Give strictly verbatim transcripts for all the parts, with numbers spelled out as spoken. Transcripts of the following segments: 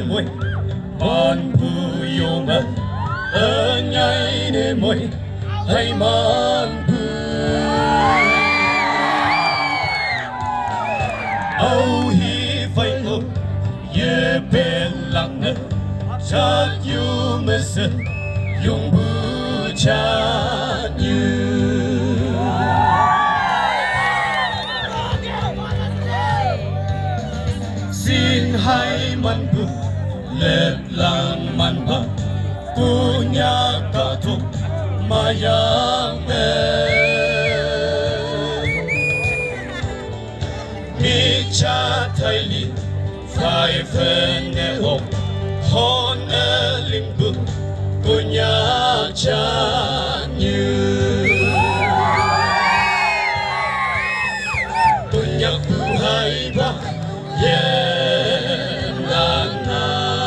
môi on bu yo ma ở nhai nè môi hay man bu âu hi phải ngô ye bên lặng nè cha yu mê sơ yung bu cha như xin hai man bu lep lang man ba punya cả thuộc mà yang mê mi cha thay li phải phân nè hồn hồn nè linh bực punya cha như punya ku hai ba yen lang na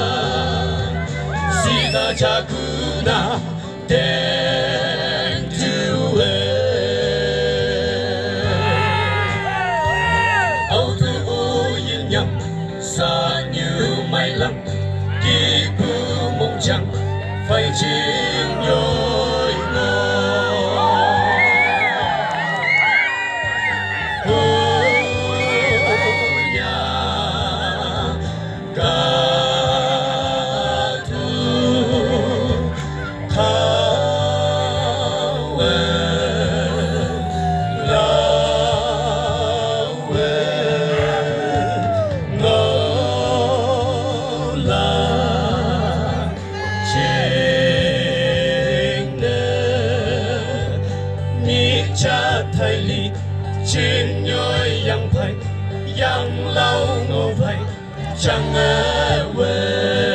sida cha ku na den tu e âu tu u yin yang xa như mây lắm kỳ cư mong chẳng phải chiến nhồi cha thay li trên nhoi yang phải yang lâu ngô phải chẳng nghe quên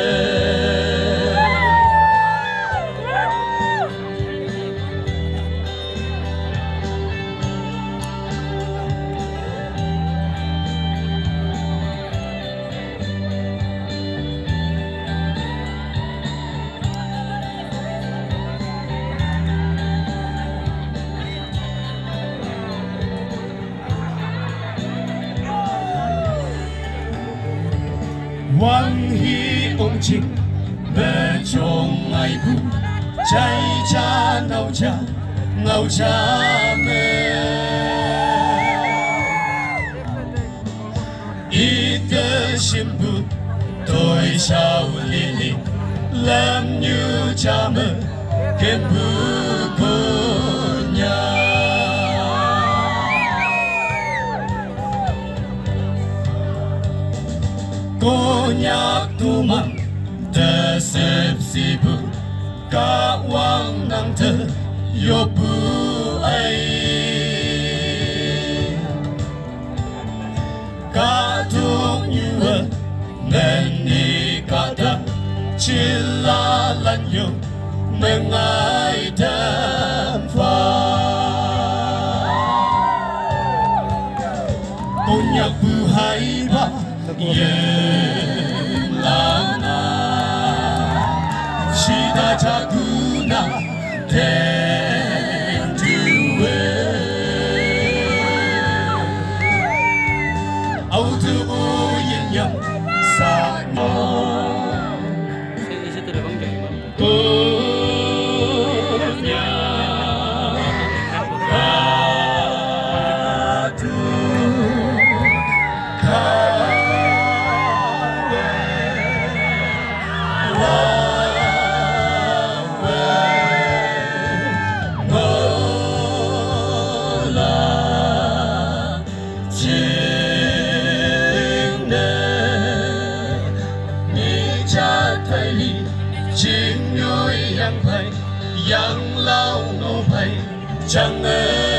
Wang hi ông chính về chồng ai bu cháy cha nấu cha nấu cha mẹ ít cái sim bu tôi sao li li làm như cha mẹ kem bu của nhà cô nhạc tu mang để xếp si bu cả quang năng thơ yo bu ai cả thuốc như vợ nên đi cả ta chỉ là lần yêu nên ai đem pha cô nhạc bu hay ba yen lang na shida chakuna ten tu e au tu yin yang sa mo yang lâu ngô phải chẳng